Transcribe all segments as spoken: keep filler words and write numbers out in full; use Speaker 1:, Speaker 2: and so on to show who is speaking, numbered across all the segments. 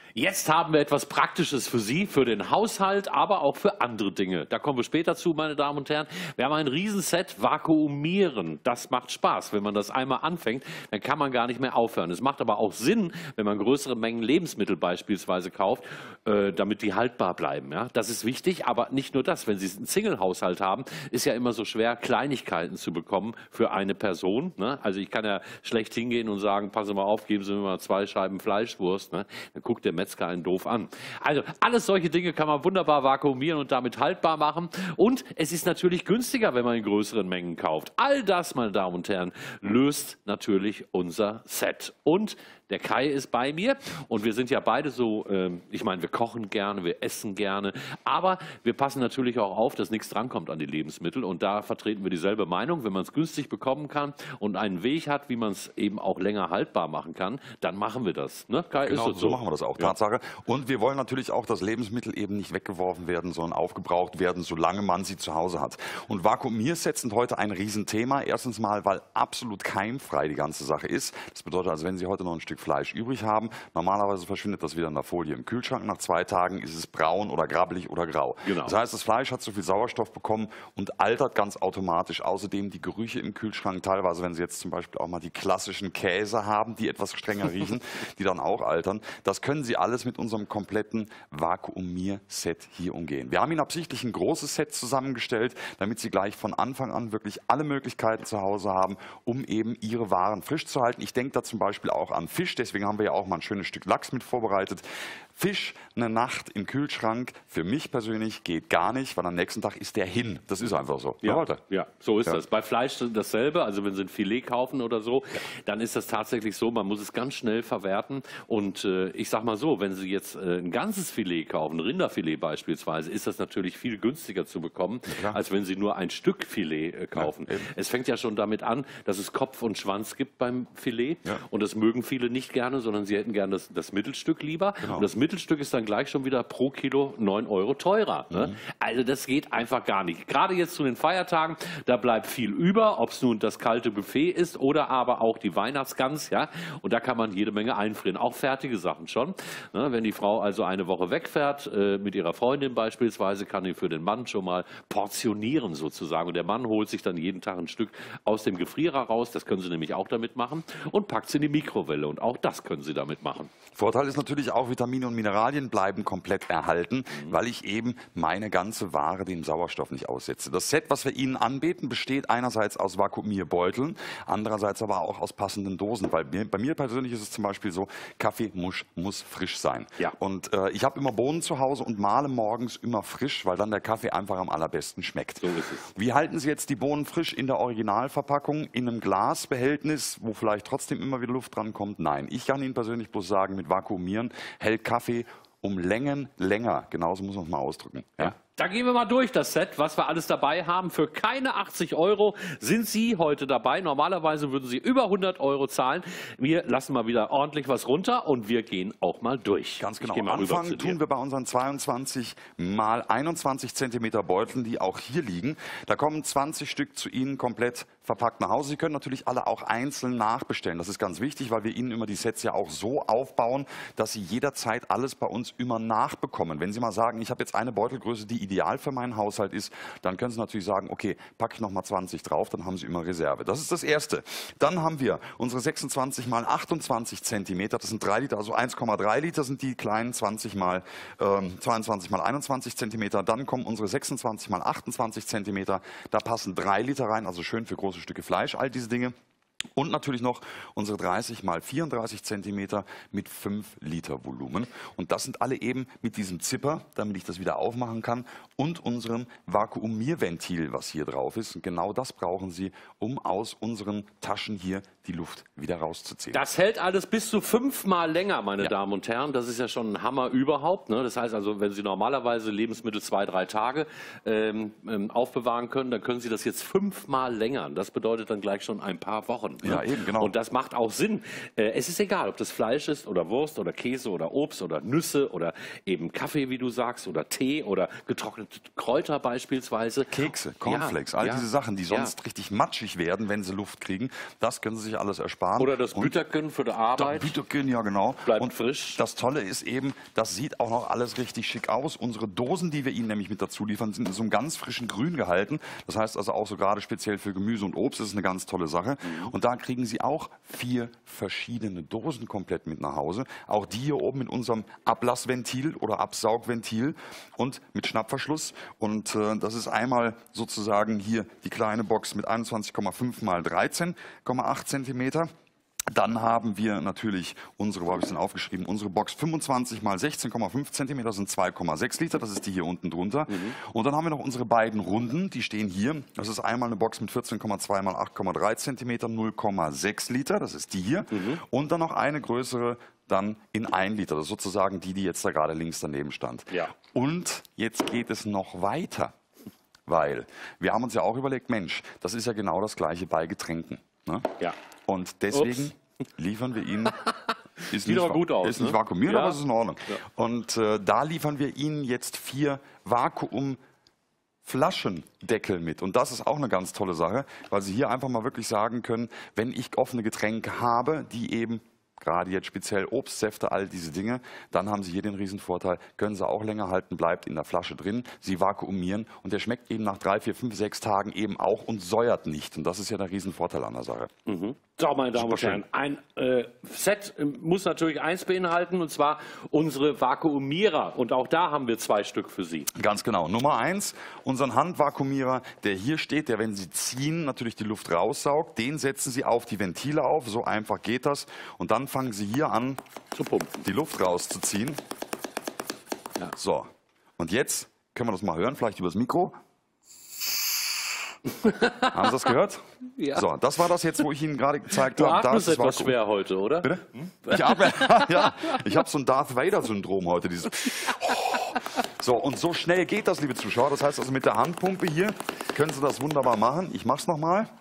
Speaker 1: Jetzt haben wir etwas Praktisches für Sie, für den Haushalt, aber auch für andere Dinge. Da kommen wir später zu, meine Damen und Herren. Wir haben ein Riesenset Vakuumieren. Das macht Spaß. Wenn man das einmal anfängt, dann kann man gar nicht mehr aufhören. Es macht aber auch Sinn, wenn man größere Mengen Lebensmittel beispielsweise kauft, äh, damit die haltbar bleiben. Ja? Das ist wichtig, aber nicht nur das. Wenn Sie einen Single-Haushalt haben, ist ja immer so schwer, Kleinigkeiten zu bekommen für eine Person. Ne? Also ich kann ja schlecht hingehen und sagen, passen Sie mal auf, geben Sie mir mal zwei Scheiben Fleischwurst. Ne? Dann guckt der Metzger einen doof an. Also alles solche Dinge kann man wunderbar vakuumieren und damit haltbar machen. Und es ist natürlich günstiger, wenn man in größeren Mengen kauft. All das, meine Damen und Herren, löst natürlich unser Set. Und der Kai ist bei mir und wir sind ja beide so, äh, ich meine, wir kochen gerne, wir essen gerne, aber wir passen natürlich auch auf, dass nichts drankommt an die Lebensmittel und da vertreten wir dieselbe Meinung. Wenn man es günstig bekommen kann und einen Weg hat, wie man es eben auch länger haltbar machen kann, dann machen wir das. Ne? Kai,
Speaker 2: genau,
Speaker 1: ist
Speaker 2: so,
Speaker 1: so
Speaker 2: machen wir das auch,
Speaker 1: ja.
Speaker 2: Tatsache. Und wir wollen natürlich auch, dass Lebensmittel eben nicht weggeworfen werden, sondern aufgebraucht werden, solange man sie zu Hause hat. Und Vakuumiersets sind heute ein Riesenthema. Erstens mal, weil absolut keimfrei die ganze Sache ist. Das bedeutet also, wenn Sie heute noch ein Stück Fleisch übrig haben, normalerweise verschwindet das wieder in der Folie im Kühlschrank. Nach zwei Tagen ist es braun oder grabbelig oder grau.
Speaker 1: Genau.
Speaker 2: Das heißt, das Fleisch hat zu viel Sauerstoff bekommen und altert ganz automatisch. Außerdem die Gerüche im Kühlschrank, teilweise, wenn Sie jetzt zum Beispiel auch mal die klassischen Käse haben, die etwas strenger riechen, die dann auch altern. Das können Sie alles mit unserem kompletten Vakuumierset hier umgehen. Wir haben Ihnen absichtlich ein großes Set zusammengestellt, damit Sie gleich von Anfang an wirklich alle Möglichkeiten zu Hause haben, um eben Ihre Waren frisch zu halten. Ich denke da zum Beispiel auch an Fisch, deswegen haben wir ja auch mal ein schönes Stück Lachs mit vorbereitet. Fisch eine Nacht im Kühlschrank, für mich persönlich geht gar nicht, weil am nächsten Tag ist der hin. Das ist einfach so.
Speaker 1: Ja,
Speaker 2: Leute.
Speaker 1: ja, so ist
Speaker 2: Ja.
Speaker 1: das. Bei Fleisch dasselbe, also wenn Sie ein Filet kaufen oder so, ja. dann ist das tatsächlich so, man muss es ganz schnell verwerten. Und äh, ich sag mal so, wenn Sie jetzt äh, ein ganzes Filet kaufen, ein Rinderfilet beispielsweise, ist das natürlich viel günstiger zu bekommen, ja, als wenn Sie nur ein Stück Filet äh, kaufen. Ja, es fängt ja schon damit an, dass es Kopf und Schwanz gibt beim Filet. Ja. Und das mögen viele nicht gerne, sondern sie hätten gerne das, das Mittelstück lieber. Genau. Und das Mittelstück ist dann gleich schon wieder pro Kilo neun Euro teurer. Ne? Mhm. Also das geht einfach gar nicht. Gerade jetzt zu den Feiertagen, da bleibt viel über, ob es nun das kalte Buffet ist oder aber auch die Weihnachtsgans. Ja? Und da kann man jede Menge einfrieren, auch fertige Sachen schon. Ne? Wenn die Frau also eine Woche wegfährt, äh, mit ihrer Freundin beispielsweise, kann die für den Mann schon mal portionieren sozusagen. Und der Mann holt sich dann jeden Tag ein Stück aus dem Gefrierer raus, das können Sie nämlich auch damit machen, und packt es in die Mikrowelle. Und auch das können Sie damit machen.
Speaker 2: Vorteil ist natürlich auch, Vitamine und Mineralien bleiben komplett erhalten, mhm. weil ich eben meine ganze Ware dem Sauerstoff nicht aussetze. Das Set, was wir Ihnen anbieten, besteht einerseits aus Vakuumierbeuteln, andererseits aber auch aus passenden Dosen. Weil bei mir persönlich ist es zum Beispiel so, Kaffee muss, muss frisch sein. Ja. Und äh, ich habe immer Bohnen zu Hause und male morgens immer frisch, weil dann der Kaffee einfach am allerbesten schmeckt. So ist es. Wie halten Sie jetzt die Bohnen frisch in der Originalverpackung, in einem Glasbehältnis, wo vielleicht trotzdem immer wieder Luft dran kommt? Nein, ich kann Ihnen persönlich bloß sagen, mit Vakuumieren hält Kaffee um Längen länger. Genauso muss man es mal ausdrücken. Ja? Ja.
Speaker 1: Da gehen wir mal durch das Set, was wir alles dabei haben. Für keine achtzig Euro sind Sie heute dabei. Normalerweise würden Sie über hundert Euro zahlen. Wir lassen mal wieder ordentlich was runter und wir gehen auch mal durch.
Speaker 2: Ganz genau. Anfangen tun wir bei unseren zweiundzwanzig mal einundzwanzig Zentimeter Beuteln, die auch hier liegen. Da kommen zwanzig Stück zu Ihnen komplett verpackt nach Hause. Sie können natürlich alle auch einzeln nachbestellen. Das ist ganz wichtig, weil wir Ihnen immer die Sets ja auch so aufbauen, dass Sie jederzeit alles bei uns immer nachbekommen. Wenn Sie mal sagen, ich habe jetzt eine Beutelgröße, die ideal für meinen Haushalt ist, dann können Sie natürlich sagen, okay, packe ich noch mal zwanzig drauf, dann haben Sie immer Reserve. Das ist das Erste. Dann haben wir unsere sechsundzwanzig mal achtundzwanzig Zentimeter, das sind drei Liter, also eins Komma drei Liter sind die kleinen, zwanzig mal ähm, zweiundzwanzig mal einundzwanzig Zentimeter. Dann kommen unsere sechsundzwanzig mal achtundzwanzig Zentimeter, da passen drei Liter rein, also schön für große Stücke Fleisch, all diese Dinge. Und natürlich noch unsere dreißig mal vierunddreißig Zentimeter mit fünf Liter Volumen. Und das sind alle eben mit diesem Zipper, damit ich das wieder aufmachen kann, und unserem Vakuumierventil, was hier drauf ist. Und genau das brauchen Sie, um aus unseren Taschen hier die Luft wieder rauszuziehen.
Speaker 1: Das hält alles bis zu fünfmal länger, meine ja. Damen und Herren. Das ist ja schon ein Hammer überhaupt. Ne? Das heißt also, wenn Sie normalerweise Lebensmittel zwei, drei Tage ähm, ähm, aufbewahren können, dann können Sie das jetzt fünfmal länger. Das bedeutet dann gleich schon ein paar Wochen. kochen. Ne?
Speaker 2: Ja, eben, genau.
Speaker 1: Und das macht auch Sinn. Äh, es ist egal, ob das Fleisch ist oder Wurst oder Käse oder Obst oder Nüsse oder eben Kaffee, wie du sagst, oder Tee oder getrocknete Kräuter beispielsweise.
Speaker 2: Kekse, Cornflakes, all
Speaker 1: ja,
Speaker 2: diese Sachen, die sonst
Speaker 1: ja.
Speaker 2: richtig matschig werden, wenn sie Luft kriegen, das können sie sich alles ersparen.
Speaker 1: Oder das Bütterken für die Arbeit.
Speaker 2: Bütterken, ja genau.
Speaker 1: Bleibt
Speaker 2: und
Speaker 1: frisch.
Speaker 2: Das Tolle ist eben, das sieht auch noch alles richtig schick aus. Unsere Dosen, die wir Ihnen nämlich mit dazu liefern, sind in so einem ganz frischen Grün gehalten. Das heißt also auch so gerade speziell für Gemüse und Obst, das ist eine ganz tolle Sache. Mhm. Und da kriegen Sie auch vier verschiedene Dosen komplett mit nach Hause. Auch die hier oben mit unserem Ablassventil oder Absaugventil und mit Schnappverschluss. Und äh, das ist einmal sozusagen hier die kleine Box mit einundzwanzig Komma fünf mal dreizehn Komma acht Zentimeter. Dann haben wir natürlich unsere, wo habe ich es denn aufgeschrieben, unsere Box fünfundzwanzig mal sechzehn Komma fünf Zentimeter, das sind zwei Komma sechs Liter, das ist die hier unten drunter. Mhm. Und dann haben wir noch unsere beiden Runden, die stehen hier. Das ist einmal eine Box mit vierzehn Komma zwei mal acht Komma drei Zentimeter, null Komma sechs Liter, das ist die hier. Mhm. Und dann noch eine größere, dann in ein Liter, das ist sozusagen die, die jetzt da gerade links daneben stand.
Speaker 1: Ja.
Speaker 2: Und jetzt geht es noch weiter, weil wir haben uns ja auch überlegt, Mensch, das ist ja genau das Gleiche bei Getränken. Ne?
Speaker 1: Ja.
Speaker 2: Und deswegen Ups. liefern wir Ihnen, ist
Speaker 1: Sieht
Speaker 2: nicht,
Speaker 1: aber gut aus,
Speaker 2: ist nicht
Speaker 1: ne?
Speaker 2: vakuumiert,
Speaker 1: Ja.
Speaker 2: aber es ist in Ordnung.
Speaker 1: Ja.
Speaker 2: Und äh, da liefern wir Ihnen jetzt vier Vakuum-Flaschendeckel mit. Und das ist auch eine ganz tolle Sache, weil Sie hier einfach mal wirklich sagen können, wenn ich offene Getränke habe, die eben gerade jetzt speziell Obstsäfte, all diese Dinge, dann haben Sie hier den Riesenvorteil, können Sie auch länger halten, bleibt in der Flasche drin, Sie vakuumieren und der schmeckt eben nach drei, vier, fünf, sechs Tagen eben auch und säuert nicht. Und das ist ja der Riesenvorteil an der Sache.
Speaker 1: Mhm. So, meine Damen und Herren, ein äh, Set äh, muss natürlich eins beinhalten, und zwar unsere Vakuumierer. Und auch da haben wir zwei Stück für Sie.
Speaker 2: Ganz genau. Nummer eins, unseren Handvakuumierer, der hier steht, der, wenn Sie ziehen, natürlich die Luft raussaugt. Den setzen Sie auf die Ventile auf, so einfach geht das. Und dann fangen Sie hier an,
Speaker 1: zu pumpen,
Speaker 2: die Luft rauszuziehen. Ja. So, und jetzt können wir das mal hören, vielleicht übers Mikro. Haben Sie das gehört?
Speaker 1: Ja.
Speaker 2: So, das war das jetzt, wo ich Ihnen gerade gezeigt
Speaker 1: du
Speaker 2: habe.
Speaker 1: Du atmest
Speaker 2: da
Speaker 1: etwas schwer heute, oder?
Speaker 2: Bitte? Hm? Ich habe ja, ich hab so ein Darth Vader-Syndrom heute. Dieses so, und so schnell geht das, liebe Zuschauer. Das heißt also, mit der Handpumpe hier können Sie das wunderbar machen. Ich mache es nochmal.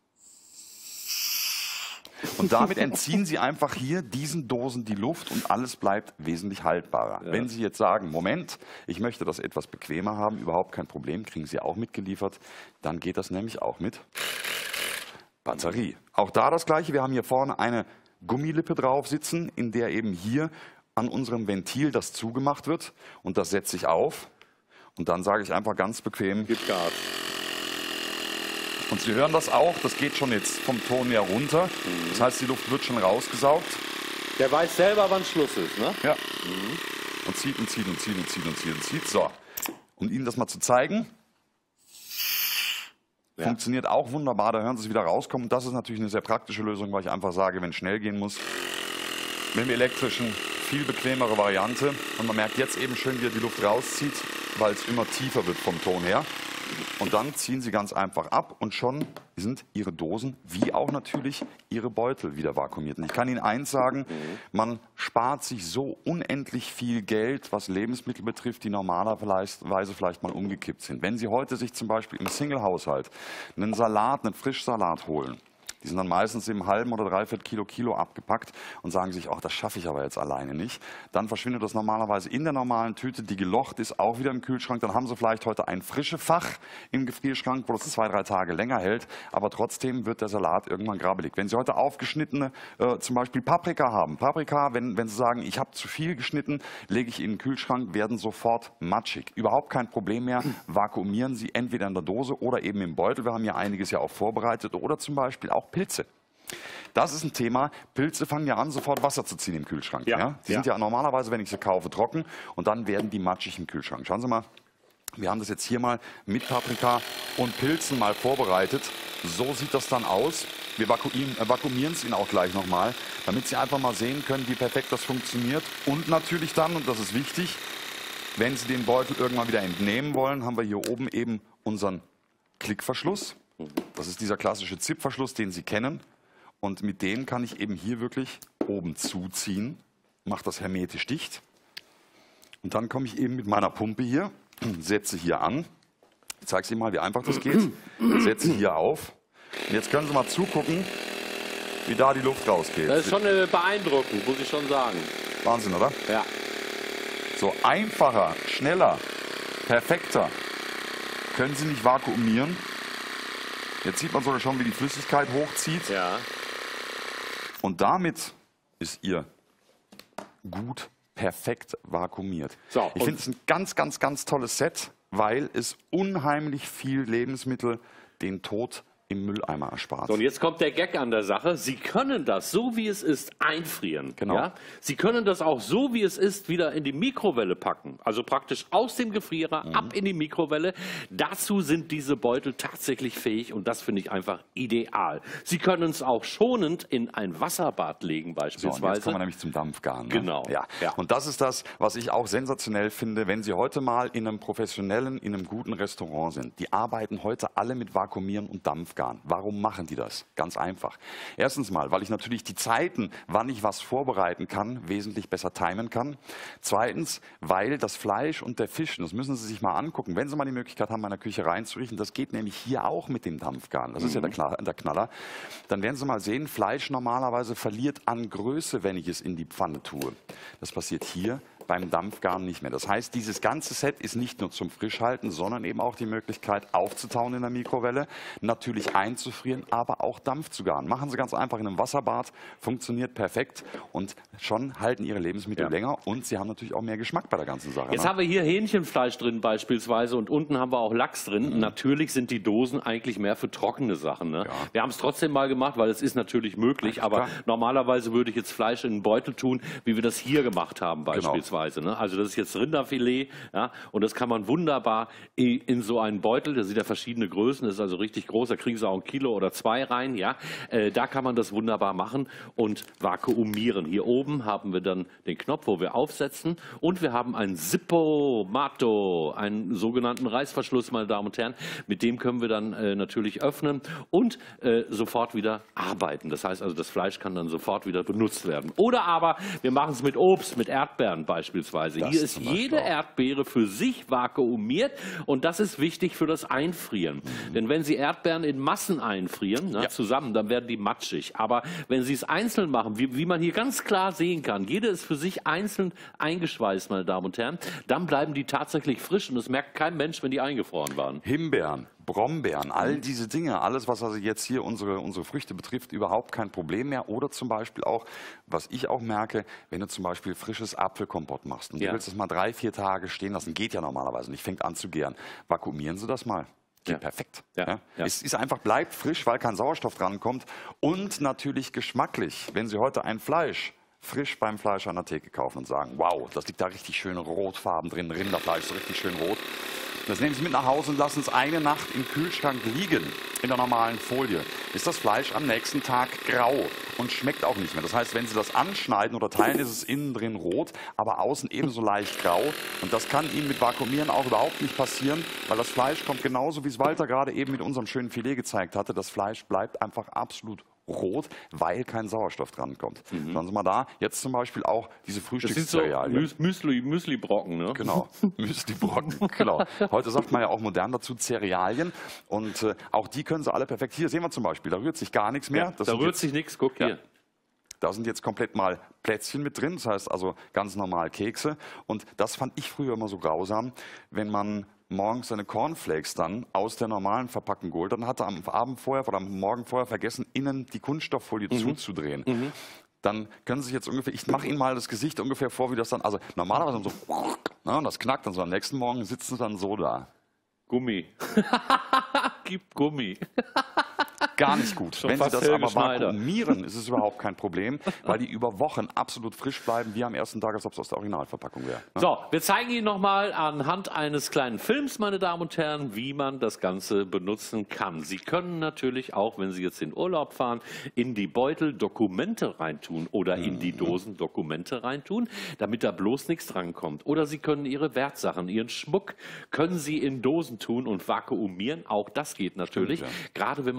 Speaker 2: Und damit entziehen Sie einfach hier diesen Dosen die Luft und alles bleibt wesentlich haltbarer. Ja. Wenn Sie jetzt sagen, Moment, ich möchte das etwas bequemer haben, überhaupt kein Problem, kriegen Sie auch mitgeliefert, dann geht das nämlich auch mit Batterie. Auch da das Gleiche, wir haben hier vorne eine Gummilippe drauf sitzen, in der eben hier an unserem Ventil das zugemacht wird und das setze ich auf und dann sage ich einfach ganz bequem,
Speaker 1: gib Gas.
Speaker 2: Und Sie hören das auch, das geht schon jetzt vom Ton her runter. Mhm. Das heißt, die Luft wird schon rausgesaugt.
Speaker 1: Der weiß selber, wann Schluss ist, ne?
Speaker 2: Ja. Mhm. Und zieht und zieht und zieht und zieht und zieht und zieht. So, um Ihnen das mal zu zeigen. Ja. Funktioniert auch wunderbar, da hören Sie es wieder rauskommen. Das ist natürlich eine sehr praktische Lösung, weil ich einfach sage, wenn es schnell gehen muss, mit dem elektrischen viel bequemere Variante. Und man merkt jetzt eben schön, wie er die Luft rauszieht, weil es immer tiefer wird vom Ton her. Und dann ziehen Sie ganz einfach ab und schon sind Ihre Dosen wie auch natürlich Ihre Beutel wieder vakuumiert. Und ich kann Ihnen eins sagen, man spart sich so unendlich viel Geld, was Lebensmittel betrifft, die normalerweise vielleicht mal umgekippt sind. Wenn Sie heute sich zum Beispiel im Single-Haushalt einen Salat, einen Frischsalat holen, die sind dann meistens im halben oder dreiviertel Kilo Kilo abgepackt und sagen sich, ach, das schaffe ich aber jetzt alleine nicht. Dann verschwindet das normalerweise in der normalen Tüte, die gelocht ist, auch wieder im Kühlschrank. Dann haben Sie vielleicht heute ein frisches Fach im Gefrierschrank, wo das zwei, drei Tage länger hält. Aber trotzdem wird der Salat irgendwann grabbelig. Wenn Sie heute aufgeschnittene, äh, zum Beispiel Paprika haben, Paprika, wenn, wenn Sie sagen, ich habe zu viel geschnitten, lege ich in den Kühlschrank, werden sofort matschig. Überhaupt kein Problem mehr. Vakuumieren Sie entweder in der Dose oder eben im Beutel. Wir haben hier einiges ja auch vorbereitet. Oder zum Beispiel auch Pilze. Das ist ein Thema. Pilze fangen ja an, sofort Wasser zu ziehen im Kühlschrank. Ja. Ja? Die ja. sind ja normalerweise, wenn ich sie kaufe, trocken und dann werden die matschig im Kühlschrank. Schauen Sie mal, wir haben das jetzt hier mal mit Paprika und Pilzen mal vorbereitet. So sieht das dann aus. Wir vakuumieren es Ihnen auch gleich nochmal, damit Sie einfach mal sehen können, wie perfekt das funktioniert. Und natürlich dann, und das ist wichtig, wenn Sie den Beutel irgendwann wieder entnehmen wollen, haben wir hier oben eben unseren Klickverschluss. Das ist dieser klassische Zipverschluss, den Sie kennen. Und mit dem kann ich eben hier wirklich oben zuziehen, mache das hermetisch dicht. Und dann komme ich eben mit meiner Pumpe hier, setze hier an. Ich zeige es Ihnen mal, wie einfach das geht. Setze hier auf. Und jetzt können Sie mal zugucken, wie da die Luft rausgeht.
Speaker 1: Das ist schon äh, beeindruckend, muss ich schon sagen.
Speaker 2: Wahnsinn, oder?
Speaker 1: Ja.
Speaker 2: So einfacher, schneller, perfekter können Sie nicht vakuumieren. Jetzt sieht man sogar schon, wie die Flüssigkeit hochzieht.
Speaker 1: Ja.
Speaker 2: Und damit ist Ihr Gut perfekt vakuumiert.
Speaker 1: So,
Speaker 2: ich finde es ein ganz, ganz, ganz tolles Set, weil es unheimlich viel Lebensmittel den Tod im Mülleimer erspart.
Speaker 1: So, und jetzt kommt der Gag an der Sache. Sie können das, so wie es ist, einfrieren.
Speaker 2: Genau.
Speaker 1: Ja? Sie können das auch so wie es ist wieder in die Mikrowelle packen. Also praktisch aus dem Gefrierer mhm. ab in die Mikrowelle. Dazu sind diese Beutel tatsächlich fähig und das finde ich einfach ideal. Sie können es auch schonend in ein Wasserbad legen beispielsweise.
Speaker 2: So, und jetzt kommen wir nämlich zum Dampfgarn. Ne?
Speaker 1: Genau.
Speaker 2: Ja.
Speaker 1: Ja.
Speaker 2: Und das ist das, was ich auch sensationell finde, wenn Sie heute mal in einem professionellen, in einem guten Restaurant sind. Die arbeiten heute alle mit Vakuumieren und Dampfgarn. Warum machen die das? Ganz einfach. Erstens mal, weil ich natürlich die Zeiten, wann ich was vorbereiten kann, wesentlich besser timen kann. Zweitens, weil das Fleisch und der Fisch, das müssen Sie sich mal angucken, wenn Sie mal die Möglichkeit haben, in der Küche reinzurichten, das geht nämlich hier auch mit dem Dampfgarn. Das ist ja der Knaller. Dann werden Sie mal sehen, Fleisch normalerweise verliert an Größe, wenn ich es in die Pfanne tue. Das passiert hier beim Dampfgarn nicht mehr. Das heißt, dieses ganze Set ist nicht nur zum Frischhalten, sondern eben auch die Möglichkeit aufzutauen in der Mikrowelle, natürlich einzufrieren, aber auch Dampf zu garen. Machen Sie ganz einfach in einem Wasserbad, funktioniert perfekt und schon halten Ihre Lebensmittel
Speaker 1: ja.
Speaker 2: länger und Sie haben natürlich auch mehr Geschmack bei der ganzen Sache.
Speaker 1: Jetzt
Speaker 2: ne?
Speaker 1: haben wir hier Hähnchenfleisch drin beispielsweise und unten haben wir auch Lachs drin. Mhm. Natürlich sind die Dosen eigentlich mehr für trockene Sachen. Ne?
Speaker 2: Ja.
Speaker 1: Wir haben es trotzdem mal gemacht, weil es ist natürlich möglich,
Speaker 2: ja,
Speaker 1: aber
Speaker 2: klar.
Speaker 1: normalerweise würde ich jetzt Fleisch in einen Beutel tun, wie wir das hier gemacht haben beispielsweise. Genau. Ne? Also das ist jetzt Rinderfilet, ja, und das kann man wunderbar in so einen Beutel, da sind ja verschiedene Größen, das ist also richtig groß, da kriegen Sie auch ein Kilo oder zwei rein, ja, äh, da kann man das wunderbar machen und vakuumieren. Hier oben haben wir dann den Knopf, wo wir aufsetzen und wir haben einen Zippo-Mato, einen sogenannten Reißverschluss, meine Damen und Herren, mit dem können wir dann äh, natürlich öffnen und äh, sofort wieder arbeiten. Das heißt also, das Fleisch kann dann sofort wieder benutzt werden. Oder aber wir machen es mit Obst, mit Erdbeeren beispielsweise. Das Hier ist jede Erdbeere für sich vakuumiert und das ist wichtig für das Einfrieren. Mhm. Denn wenn Sie Erdbeeren in Massen einfrieren, ne, ja. zusammen, dann werden die matschig. Aber wenn Sie es einzeln machen, wie, wie man hier ganz klar sehen kann, jede ist für sich einzeln eingeschweißt, meine Damen und Herren, dann bleiben die tatsächlich frisch und das merkt kein Mensch, wenn die eingefroren waren.
Speaker 2: Himbeeren, Brombeeren, all diese Dinge, alles, was also jetzt hier unsere, unsere Früchte betrifft, überhaupt kein Problem mehr. Oder zum Beispiel auch, was ich auch merke, wenn du zum Beispiel frisches Apfelkompott machst und ja. du willst das mal drei, vier Tage stehen lassen, geht ja normalerweise nicht, fängt an zu gären. Vakuumieren Sie das mal. Geht ja. perfekt. Ja. Ja. Ja. Es ist einfach, bleibt frisch, weil kein Sauerstoff drankommt und natürlich geschmacklich. Wenn Sie heute ein Fleisch frisch beim Fleisch an der Theke kaufen und sagen, wow, das liegt da richtig schön Rotfarben drin, Rinderfleisch so richtig schön rot. Das nehmen Sie mit nach Hause und lassen es eine Nacht im Kühlschrank liegen, in der normalen Folie. Ist das Fleisch am nächsten Tag grau und schmeckt auch nicht mehr. Das heißt, wenn Sie das anschneiden oder teilen, ist es innen drin rot, aber außen ebenso leicht grau. Und das kann Ihnen mit Vakuumieren auch überhaupt nicht passieren, weil das Fleisch kommt genauso, wie es Walter gerade eben mit unserem schönen Filet gezeigt hatte. Das Fleisch bleibt einfach absolut rot, weil kein Sauerstoff dran kommt. Mhm. Schauen Sie mal da, jetzt zum Beispiel auch diese Frühstückscerealien.
Speaker 1: Das sind so Müsli, Müsli-Brocken, ne?
Speaker 2: Genau, Müsli-Brocken, genau. Heute sagt man ja auch modern dazu Cerealien und äh, auch die können Sie alle perfekt. Hier sehen wir zum Beispiel, da rührt sich gar nichts mehr.
Speaker 1: Ja,
Speaker 2: das
Speaker 1: da rührt
Speaker 2: jetzt,
Speaker 1: sich nichts, guck hier.
Speaker 2: Ja. Da sind jetzt komplett mal Plätzchen mit drin, das heißt also ganz normal Kekse. Und das fand ich früher immer so grausam, wenn man morgens seine Cornflakes dann aus der normalen Verpackung geholt, dann hat er am Abend vorher oder am Morgen vorher vergessen, innen die Kunststofffolie mhm. zuzudrehen. Mhm. Dann können Sie sich jetzt ungefähr, ich mache Ihnen mal das Gesicht ungefähr vor, wie das dann, also normalerweise so, na, und das knackt dann so, am nächsten Morgen sitzen Sie dann so da.
Speaker 1: Gummi. Gibt Gummi.
Speaker 2: Gar nicht gut.
Speaker 1: Schon
Speaker 2: Wenn Sie das
Speaker 1: Helge
Speaker 2: aber
Speaker 1: Schneider.
Speaker 2: vakuumieren, ist es überhaupt kein Problem, weil die über Wochen absolut frisch bleiben, wie am ersten Tag, als ob es aus der Originalverpackung wäre. Ne?
Speaker 1: So, wir zeigen Ihnen nochmal anhand eines kleinen Films, meine Damen und Herren, wie man das Ganze benutzen kann. Sie können natürlich auch, wenn Sie jetzt in Urlaub fahren, in die Beutel Dokumente reintun oder in die Dosen Dokumente reintun, damit da bloß nichts drankommt. Oder Sie können Ihre Wertsachen, Ihren Schmuck, können Sie in Dosen tun und vakuumieren. Auch das geht natürlich,
Speaker 2: Stimmt, ja.
Speaker 1: gerade wenn man die Transportation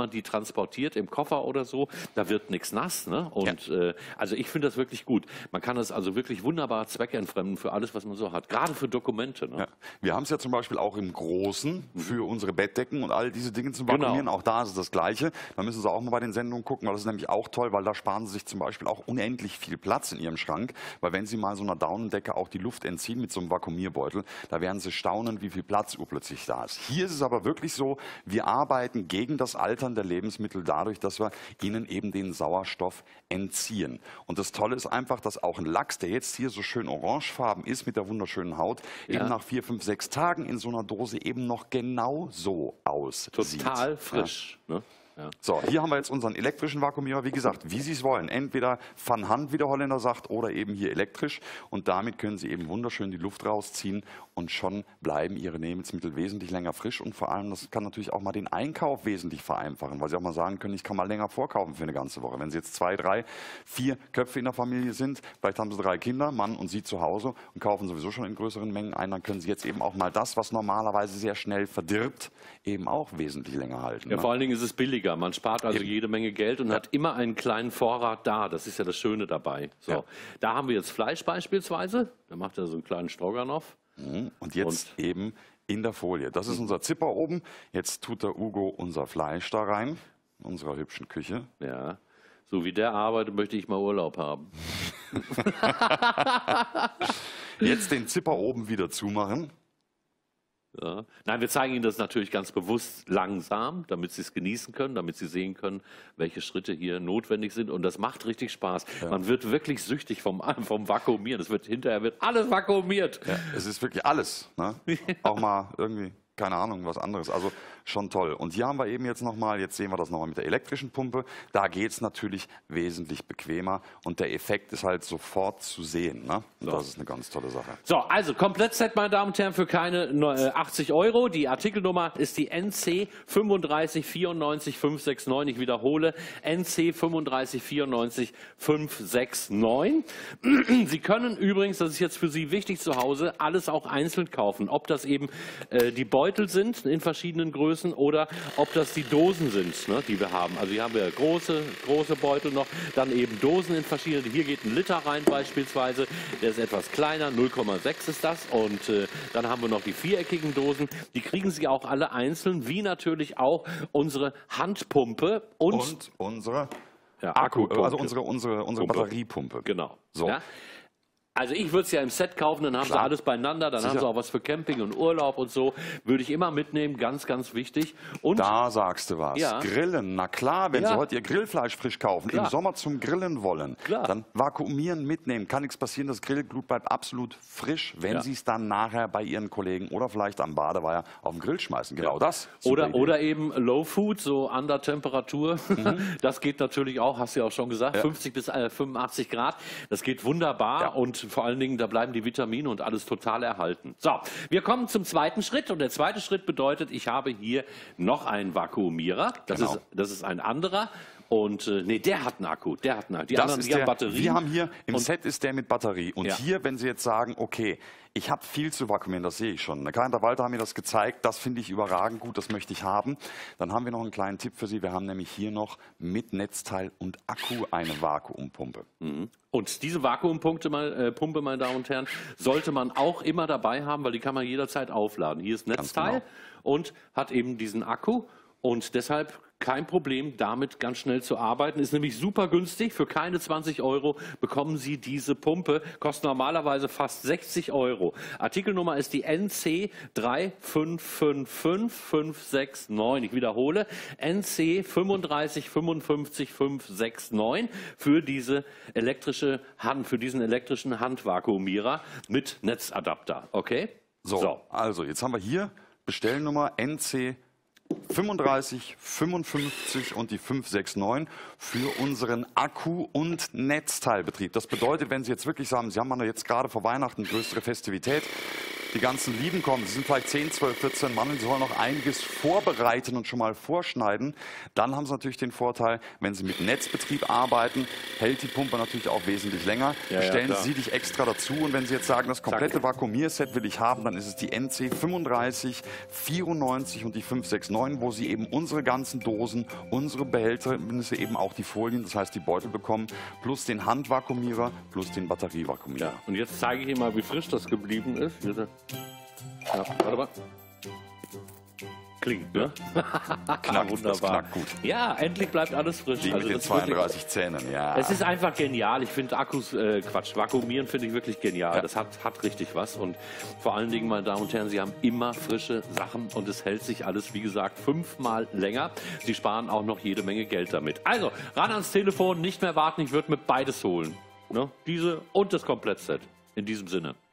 Speaker 1: transportiert im Koffer oder so, da wird nichts nass. Ne? Und ja. äh, also ich finde das wirklich gut. Man kann das also wirklich wunderbar zweckentfremden für alles, was man so hat. Gerade für Dokumente. Ne?
Speaker 2: Ja. Wir haben es ja zum Beispiel auch im Großen für unsere Bettdecken und all diese Dinge zum Vakuumieren. Genau. Auch da ist es das Gleiche. Da müssen Sie auch mal bei den Sendungen gucken, weil das ist nämlich auch toll, weil da sparen Sie sich zum Beispiel auch unendlich viel Platz in Ihrem Schrank. Weil wenn Sie mal so einer Daunendecke auch die Luft entziehen mit so einem Vakuumierbeutel, da werden Sie staunen, wie viel Platz urplötzlich da ist. Hier ist es aber wirklich so, wir arbeiten gegen das Altern der Lebensmittel dadurch, dass wir ihnen eben den Sauerstoff entziehen. Und das Tolle ist einfach, dass auch ein Lachs, der jetzt hier so schön orangefarben ist mit der wunderschönen Haut, ja. eben nach vier, fünf, sechs Tagen in so einer Dose eben noch genau so aussieht.
Speaker 1: Total frisch. Ja. Ne? Ja.
Speaker 2: So, hier haben wir jetzt unseren elektrischen Vakuumierer, wie gesagt, wie Sie es wollen. Entweder von Hand, wie der Holländer sagt, oder eben hier elektrisch. Und damit können Sie eben wunderschön die Luft rausziehen und schon bleiben Ihre Lebensmittel wesentlich länger frisch. Und vor allem, das kann natürlich auch mal den Einkauf wesentlich vereinfachen, weil Sie auch mal sagen können, ich kann mal länger vorkaufen für eine ganze Woche. Wenn Sie jetzt zwei, drei, vier Köpfe in der Familie sind, vielleicht haben Sie drei Kinder, Mann und Sie zu Hause und kaufen sowieso schon in größeren Mengen ein, dann können Sie jetzt eben auch mal das, was normalerweise sehr schnell verdirbt, eben auch wesentlich länger halten.
Speaker 1: Ja,
Speaker 2: ne?
Speaker 1: Vor allen Dingen ist es billiger. Man spart also Eben. jede Menge Geld und ja. hat immer einen kleinen Vorrat da. Das ist ja das Schöne dabei. So, ja. Da haben wir jetzt Fleisch beispielsweise. Da macht er so einen kleinen Stroganoff.
Speaker 2: Und jetzt und eben in der Folie. Das ist unser Zipper oben. Jetzt tut der Ugo unser Fleisch da rein, in unserer hübschen Küche.
Speaker 1: Ja, so wie der arbeitet, möchte ich mal Urlaub haben.
Speaker 2: Jetzt den Zipper oben wieder zumachen.
Speaker 1: Ja. Nein, wir zeigen Ihnen das natürlich ganz bewusst langsam, damit Sie es genießen können, damit Sie sehen können, welche Schritte hier notwendig sind. Und das macht richtig Spaß. Ja. Man wird wirklich süchtig vom, vom Vakuumieren. Es wird, hinterher wird alles vakuumiert.
Speaker 2: Ja, es ist wirklich alles. Ne? Auch mal irgendwie, keine Ahnung, was anderes. Also schon toll. Und hier haben wir eben jetzt nochmal, jetzt sehen wir das nochmal mit der elektrischen Pumpe. Da geht es natürlich wesentlich bequemer und der Effekt ist halt sofort zu sehen. Ne? Und so. Das ist eine ganz tolle Sache.
Speaker 1: So, also Komplettset, meine Damen und Herren, für keine achtzig Euro. Die Artikelnummer ist die N C fünf drei vier neun fünf sechs neun. Ich wiederhole, N C fünf drei vier neun fünf sechs neun. Sie können übrigens, das ist jetzt für Sie wichtig zu Hause, alles auch einzeln kaufen. Ob das eben äh, die Beutel sind in verschiedenen Größen oder ob das die Dosen sind, ne, die wir haben. Also hier haben wir große, große Beutel noch, dann eben Dosen in verschiedenen. Hier geht ein Liter rein beispielsweise, der ist etwas kleiner, null Komma sechs ist das. Und äh, dann haben wir noch die viereckigen Dosen. Die kriegen Sie auch alle einzeln, wie natürlich auch unsere Handpumpe und,
Speaker 2: und unsere
Speaker 1: ja,
Speaker 2: Akku, Akku also unsere, unsere, unsere Batteriepumpe.
Speaker 1: Genau.
Speaker 2: So.
Speaker 1: Ja? Also ich würde es ja im Set kaufen, dann haben Klar. Sie alles beieinander, dann Sicher. haben Sie auch was für Camping und Urlaub und so. Würde ich immer mitnehmen, ganz, ganz wichtig. Und
Speaker 2: da sagst du was. Ja. Grillen, na klar, wenn ja. Sie heute Ihr Grillfleisch frisch kaufen, klar. im Sommer zum Grillen wollen, klar. dann vakuumieren, mitnehmen. Kann nichts passieren, das Grillglut bleibt absolut frisch, wenn ja. Sie es dann nachher bei Ihren Kollegen oder vielleicht am Badeweiher auf den Grill schmeißen. Genau ja. das.
Speaker 1: Oder, oder eben Low Food, so an der Temperatur. Mhm. Das geht natürlich auch, hast du ja auch schon gesagt, ja. fünfzig bis fünfundachtzig Grad. Das geht wunderbar ja. und vor allen Dingen, da bleiben die Vitamine und alles total erhalten. So, wir kommen zum zweiten Schritt und der zweite Schritt bedeutet, ich habe hier noch einen Vakuumierer. Das, genau. ist, das ist ein anderer. Und äh, nee, der hat einen Akku, der hat einen Akku. Die
Speaker 2: das
Speaker 1: anderen,
Speaker 2: ist
Speaker 1: die
Speaker 2: der,
Speaker 1: haben Batterie.
Speaker 2: Wir haben hier, im und, Set ist der mit Batterie. Und
Speaker 1: ja.
Speaker 2: hier, wenn Sie jetzt sagen, okay, ich habe viel zu vakuumieren, das sehe ich schon. Der Kai und der Walter haben mir das gezeigt, das finde ich überragend gut, das möchte ich haben. Dann haben wir noch einen kleinen Tipp für Sie. Wir haben nämlich hier noch mit Netzteil und Akku eine Vakuumpumpe.
Speaker 1: Mhm. Und diese Vakuumpumpe, äh, Pumpe, meine Damen und Herren, sollte man auch immer dabei haben, weil die kann man jederzeit aufladen. Hier ist Netzteil genau. und hat eben diesen Akku. Und deshalb kein Problem, damit ganz schnell zu arbeiten. Ist nämlich super günstig. Für keine zwanzig Euro bekommen Sie diese Pumpe. Kostet normalerweise fast sechzig Euro. Artikelnummer ist die N C drei fünf fünf fünf fünf sechs neun. Ich wiederhole, N C fünf drei fünf fünf fünf sechs neun für diese elektrische Hand, für diesen elektrischen Handvakuumierer mit Netzadapter. Okay?
Speaker 2: So, so. Also jetzt haben wir hier Bestellnummer N C fünfunddreißig fünfundfünfzig und die fünf sechs neun für unseren Akku- und Netzteilbetrieb. Das bedeutet, wenn Sie jetzt wirklich sagen, Sie haben jetzt gerade vor Weihnachten größere Festivität, die ganzen Lieben kommen, sie sind vielleicht zehn, zwölf, vierzehn Mann, sie sollen noch einiges vorbereiten und schon mal vorschneiden, dann haben sie natürlich den Vorteil, wenn sie mit Netzbetrieb arbeiten, hält die Pumpe natürlich auch wesentlich länger.
Speaker 1: Ja, ja,
Speaker 2: Stellen
Speaker 1: klar.
Speaker 2: Sie dich extra dazu und wenn Sie jetzt sagen, das komplette
Speaker 1: Zack.
Speaker 2: Vakuumierset will ich haben, dann ist es die N C fünfunddreißig vierundneunzig und die fünf sechs neun, wo Sie eben unsere ganzen Dosen, unsere Behältnisse, eben auch die Folien, das heißt die Beutel bekommen, plus den Handvakuumierer, plus den Batterievakuumierer.
Speaker 1: Ja, und jetzt zeige ich Ihnen mal, wie frisch das geblieben ist. Ja, warte mal. Klingt, ne?
Speaker 2: Knackt,
Speaker 1: Wunderbar.
Speaker 2: das knackt gut.
Speaker 1: Ja, endlich bleibt alles frisch.
Speaker 2: Die
Speaker 1: Also
Speaker 2: mit den
Speaker 1: das ist wirklich-
Speaker 2: zweiunddreißig Zähnen, ja.
Speaker 1: Es ist einfach genial. Ich finde Akkus, äh, Quatsch, Vakuumieren finde ich wirklich genial.
Speaker 2: Ja.
Speaker 1: Das hat, hat richtig was. Und vor allen Dingen, meine Damen und Herren, Sie haben immer frische Sachen und es hält sich alles, wie gesagt, fünfmal länger. Sie sparen auch noch jede Menge Geld damit. Also, ran ans Telefon, nicht mehr warten. Ich würde mir beides holen. Ne? Diese und das Komplettset. In diesem Sinne.